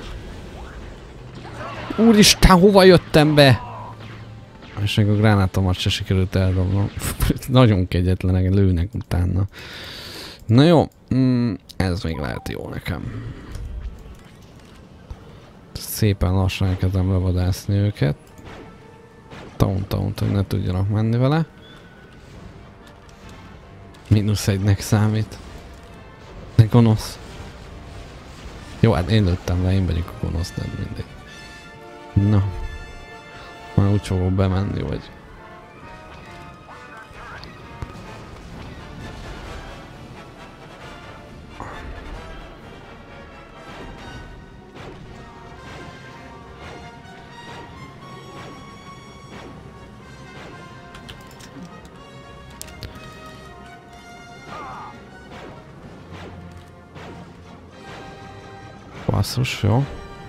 Úristen, hova jöttem be? És még a gránátomat se sikerült eldobnom. Nagyon kegyetlenek, lőnek utána. Na jó, mm, ez még lehet jó nekem. Szépen lassan elkezdem levadászni őket. Taunt-taunt, hogy ne tudjanak menni vele. Mínusz egynek számít. De gonosz. Jó, hát én lőttem le, én vagyok a gonosz, nem mindegy. Na. Már úgy fogok bemenni, vagy... Basszus, jó.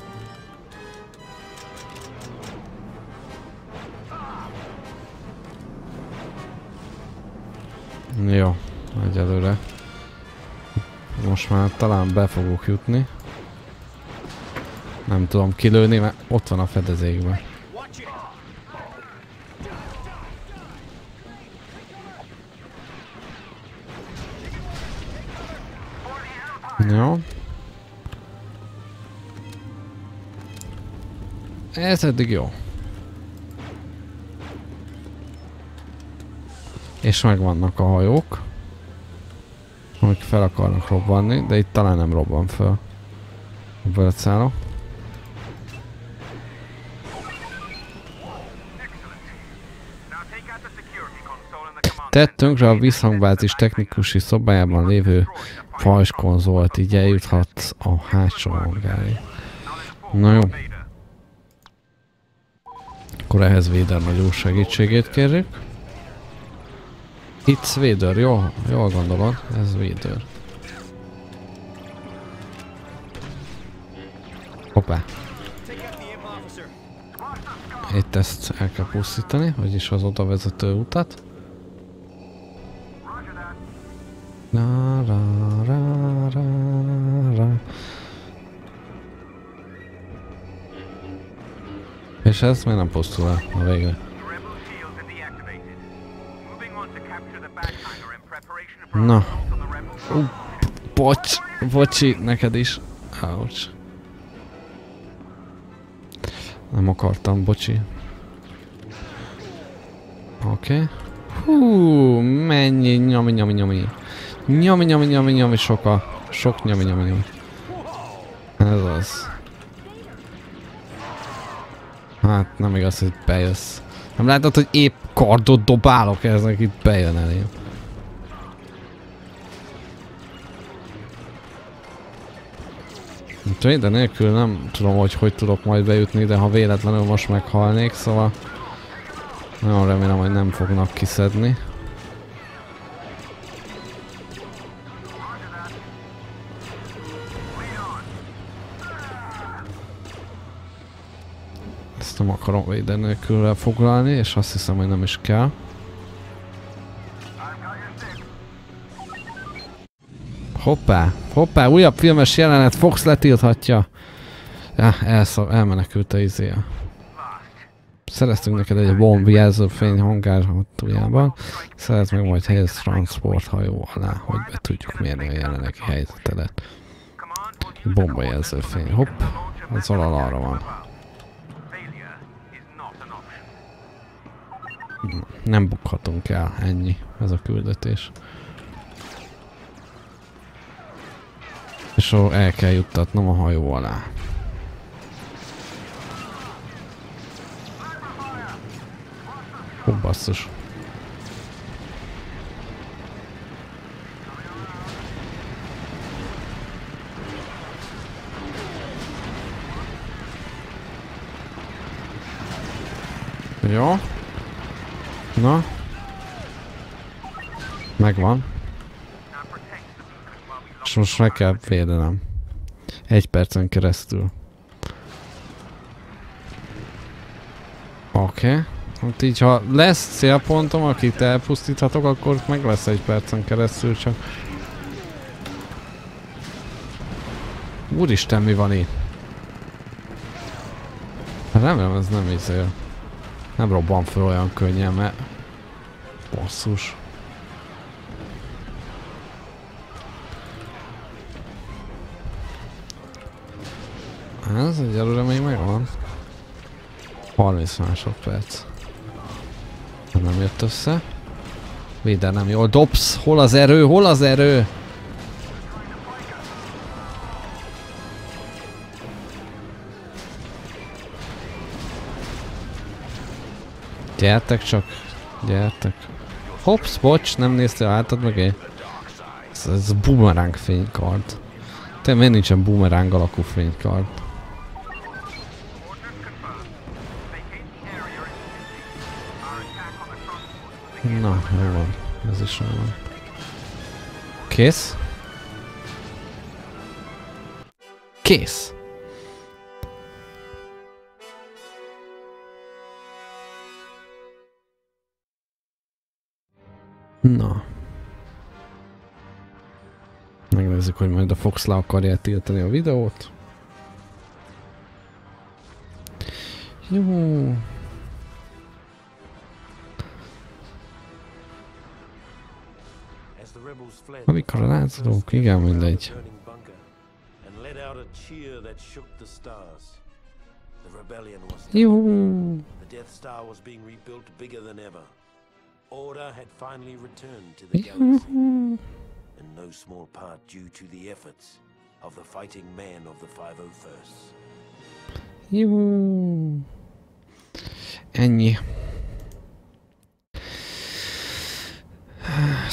Jó, egyelőre. Most már talán be fogok jutni. Nem tudom kilőni, mert ott van a fedezékben. Jó. Ez eddig jó. És megvannak a hajók, amik fel akarnak robbanni, de itt talán nem robban fel a bőrcáló. Tett tönkre a visszhangbázis technikusi szobájában lévő pajzskonzolt, így eljuthatsz a hátsó hangáig. Na jó. Akkor ehhez Vader nagyon segítségét kérjük. It's Vader, jó, jól gondolod, ez Vader. Hoppá. Itt ezt el kell pusztítani, vagyis az oda vezető utat. Ra, ra, ra, ra, ra. És ez miért nem pusztul el a végre? Na. Uh, bocs, bocsi, neked is. Ouch. Nem akartam, bocsi. Oké. Okay. Hú, mennyi nyami, nyami, nyami. Nyami, nyami, nyami, nyami, soka. Sok nyami, nyami, nyami. Ez az. Hát nem igaz, hogy bejössz. Nem látod, hogy épp kardot dobálok eznek, itt bejön elém. De nélkül nem tudom, hogy hogy tudok majd bejutni, de ha véletlenül most meghalnék, szóval nagyon remélem, hogy nem fognak kiszedni. Ezt nem akarom Vader nélkül elfoglalni, és azt hiszem, hogy nem is kell. Hoppá, hoppá, újabb filmes jelenet, Fox letilthatja. Ja, elszab, elmenekült a izéja. Szereztünk neked egy bombjelző fény hangárhatójában. Szerez meg majd helyez transporthajó alá, hogy be tudjuk mérni a jelenlegi helyzetedet. Bombajelző fény, hopp, az alal arra van. Nem bukhatunk el, ennyi, ez a küldetés. És el kell juttatnom a hajó alá. Ó, basszus. Jó. Na. Megvan. És most meg kell védenem. Egy percen keresztül. Oké. Okay. Hát így, ha lesz célpontom, akit elpusztíthatok, akkor meg lesz egy percen keresztül, csak... Úristen, mi van itt? Remélem, ez nem izél. Nem robban fel olyan könnyen, mert... Basszus. Ez egyelőre még megvan. harminc másodperc. Nem jött össze. Vader nem jól dobsz. Hol az erő? Hol az erő? Gyertek csak. Gyertek. Hopsz, bocs, nem néztél átad meg én. Ez, ez boomerang fénykard. Te miért nincsen boomerang alakú fénykard? Na, jó van. Ez is jó van. Kész? Kész! Na. Megnézzük, hogy majd a Fox le akarja tiltani a videót. Jó. Amikor a lázadók, igen, mindegy. Jó.
Order had finally returned to the galaxy, in no small part due to the efforts of the fighting men of the five oh first.
Jó. Ennyi.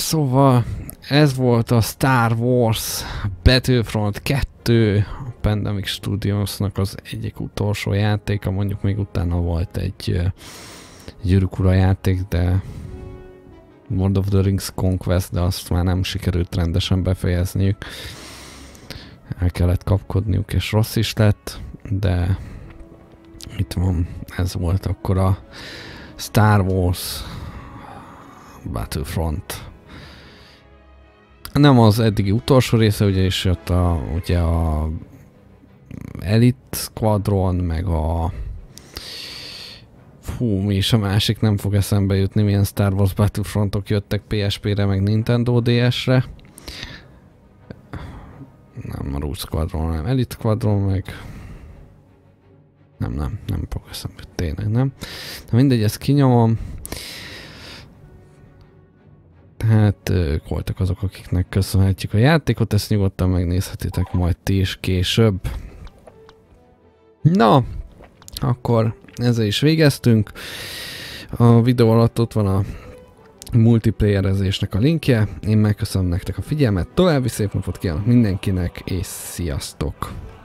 szóval ez volt a Star Wars Battlefront kettő, a Pandemic Studiosnak az egyik utolsó játéka, mondjuk még utána volt egy Gyűrűk Ura játék, de World of the Rings Conquest, de azt már nem sikerült rendesen befejezniük. El kellett kapkodniuk, és rossz is lett, de itt van, ez volt akkor a Star Wars Battlefront. Nem az eddigi utolsó része, ugye is jött a, ugye a Elite Squadron, meg a fú, mi is a másik, nem fog eszembe jutni, milyen Star Wars Battlefrontok jöttek pé es pére, meg Nintendo dé esre. Nem a Rogue Squadron, nem Elite Squadron, meg nem, nem, nem fog eszembe, tényleg nem. De mindegy, ezt kinyomom. Tehát ők voltak azok, akiknek köszönhetjük a játékot, ezt nyugodtan megnézhetitek majd ti is később. Na, akkor ezzel is végeztünk. A videó alatt ott van a multiplayerezésnek a linkje. Én megköszönöm nektek a figyelmet, további szép napot kívánok mindenkinek, és sziasztok!